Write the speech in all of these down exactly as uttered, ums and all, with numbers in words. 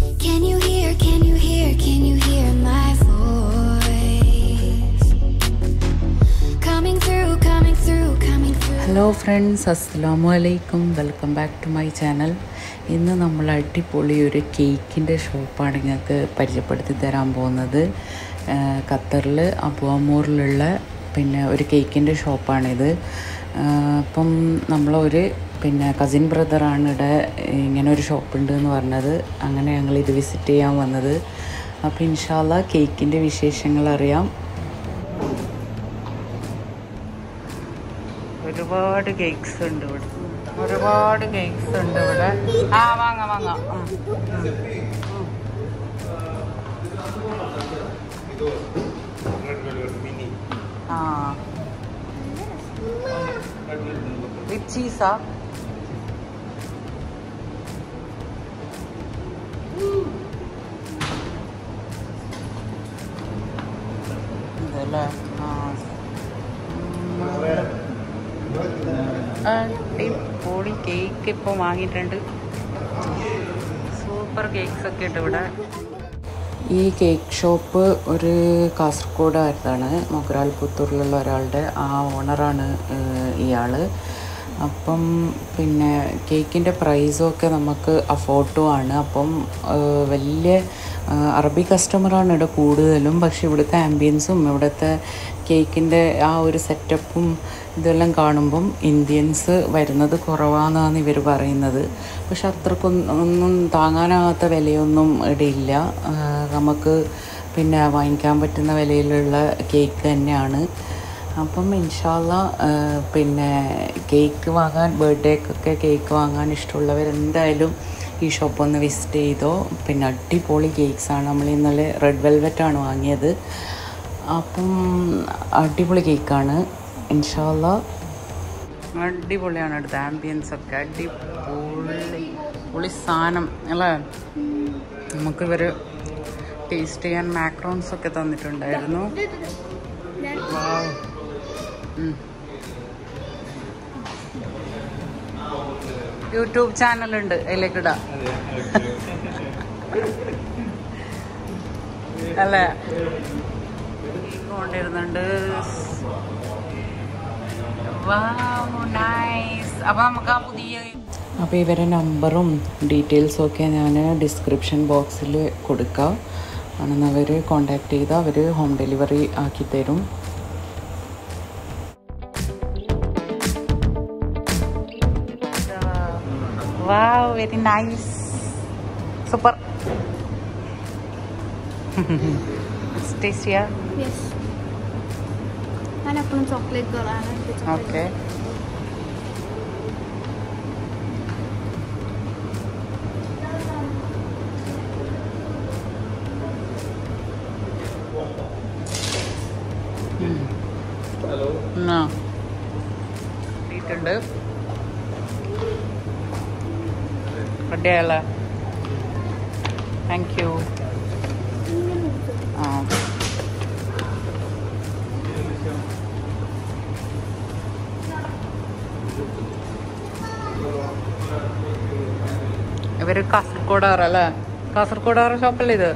Can you hear, can you hear, can you hear my voice? Coming through, coming through, coming through. Hello friends, assalamu alaikum. Welcome back to my channel. ഇന്ന് നമ്മൾ അടിപൊളി ഒരു കേക്കിൻ്റെ ഷോപ്പാണ് നിങ്ങൾക്ക് പരിചയപ്പെടുത്തി തരാൻ പോകുന്നത്. ഖത്തറിൽ അബുഅമൂറിലുള്ള പിന്നെ ഒരു കേക്കിൻ്റെ ഷോപ്പാണിത്. അപ്പം നമ്മളൊരു പിന്നെ കസിൻ ബ്രദറാണ് ഇവിടെ ഇങ്ങനെ ഒരു ഷോപ്പുണ്ട് എന്ന് പറഞ്ഞത്. അങ്ങനെ ഞങ്ങളിത് വിസിറ്റ് ചെയ്യാൻ വന്നത്. അപ്പോൾ ഇൻഷാ അല്ലാഹ് കേക്കിൻ്റെ വിശേഷങ്ങൾ അറിയാം. ഒരുപാട് കേക്ക്സ് ഉണ്ട് ഇവിടെ, ഒരുപാട് കേക്ക്സ് ഉണ്ട് ഇവിടെ. ആ വാങ്ങാം വാങ്ങാം. ആ വിത്ത് ചീസാ? ഇതല്ലേ? ആ അടിപൊളി കേക്ക് ഇപ്പോൾ വാങ്ങിയിട്ടുണ്ട്. സൂപ്പർ കേക്ക്സ് ഒക്കെ ഉണ്ട് ഇവിടെ. ഈ കേക്ക് ഷോപ്പ് ഒരു കാസർഗോഡായിരുന്നാണ്, മൊഗ്രാൽ പുത്തൂരിലുള്ള ഒരാളുടെ ആ ഓണറാണ് ഇയാൾ. അപ്പം പിന്നെ കേക്കിൻ്റെ പ്രൈസൊക്കെ നമുക്ക് അഫോർഡും ആണ്. അപ്പം വലിയ അറബി കസ്റ്റമറാണ് ഇവിടെ കൂടുതലും. പക്ഷേ ഇവിടുത്തെ ആംബിയൻസും ഇവിടുത്തെ കേക്കിൻ്റെ ആ ഒരു സെറ്റപ്പും ഇതെല്ലാം കാണുമ്പം ഇന്ത്യൻസ് വരുന്നത് കുറവാണെന്നാണ് ഇവർ പറയുന്നത്. പക്ഷെ അത്രക്കൊന്നും ഒന്നും താങ്ങാനാകാത്ത വിലയൊന്നും ഇടയില്ല. നമുക്ക് പിന്നെ വാങ്ങിക്കാൻ പറ്റുന്ന വിലയിലുള്ള കേക്ക് തന്നെയാണ്. അപ്പം ഇൻഷാ അല്ലാഹ് പിന്നെ കേക്ക് വാങ്ങാൻ, ബർത്ത്ഡേക്കൊക്കെ കേക്ക് വാങ്ങാൻ ഇഷ്ടമുള്ളവരെന്തായാലും ഈ ഷോപ്പ് ഒന്ന് വിസിറ്റ് ചെയ്തോ. പിന്നെ അടിപൊളി കേക്ക്സാണ്. നമ്മൾ ഇന്നലെ റെഡ് വെൽവെറ്റാണ് വാങ്ങിയത്. അപ്പം അടിപൊളി കേക്കാണ്. ഇൻഷാ അല്ലാഹ് അടിപൊളിയാണ് ഇവിടുത്തെ ആംബിയൻസൊക്കെ. അടിപൊളി പൊളി സാധനം അല്ലേ. നമുക്കിവർ ടേസ്റ്റ് ചെയ്യാൻ മാക്രോൺസൊക്കെ തന്നിട്ടുണ്ടായിരുന്നു. യൂട്യൂബ് ചാനലുണ്ട്, അതിലേക്കിടാം അല്ലേ. കൊണ്ടിരുന്നുണ്ട്. അപ്പം നമുക്ക് ആ പുതിയ അപ്പോൾ ഇവരെ നമ്പറും ഡീറ്റെയിൽസും ഒക്കെ ഞാൻ ഡിസ്ക്രിപ്ഷൻ ബോക്സിൽ കൊടുക്കാം. ആണെന്ന് അവർ കോണ്ടാക്ട് ചെയ്താൽ അവർ ഹോം ഡെലിവറി ആക്കി തരും. Wow, very nice. Super. It's tasty, yeah? Yes. And apple chocolate girl. Okay. Hello. No. Eat Adela. Thank you. Oh. ഇവര് കാസർഗോഡാറല്ലേ? കാസർഗോഡാറ ഷോപ്പല്ലേ ഇത്?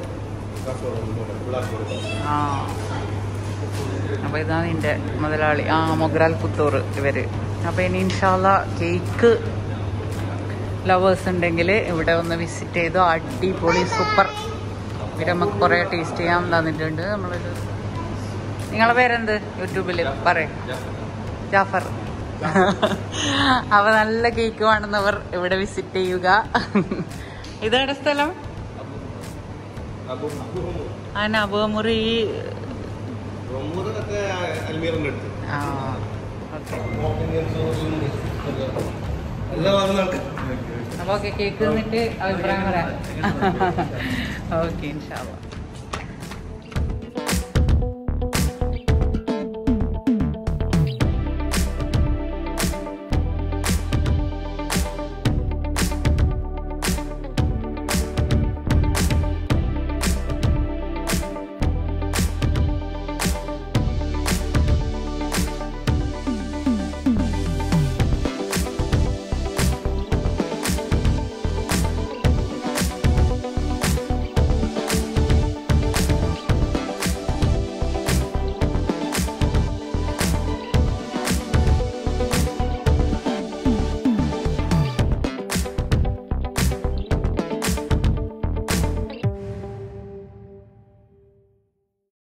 ആ അപ്പോൾ ഇതാണ് ഇതിൻ്റെ മുതലാളി. ആ മൊഗ്രാൽ പുത്തൂർ ഇവർ. അപ്പോൾ ഇനി ഇൻഷാ അല്ലാഹ് കേക്ക് ലവേഴ്സ് ഉണ്ടെങ്കിൽ ഇവിടെ ഒന്ന് വിസിറ്റ് ചെയ്തു. അടിപൊളി സൂപ്പർ. ഇവർ നമുക്ക് കുറേ ടേസ്റ്റ് ചെയ്യാൻ തന്നിട്ടുണ്ട്. നമ്മളൊരു നിങ്ങളെ പേരെന്ത് യൂട്യൂബിൽ പറയും? ജാഫർ. അപ്പോൾ നല്ല കേക്ക് വേണമെന്നവർ ഇവിടെ വിസിറ്റ് ചെയ്യുക. ഇതേടെ സ്ഥലം? അതിന് അബുഅമൂർ. ഈ ആ ഓക്കെ. അപ്പോൾ ഓക്കെ, കേക്ക് തന്നിട്ട് അഭിപ്രായം പറയാം. ഓക്കെ ഇൻഷാ അല്ലാഹ്.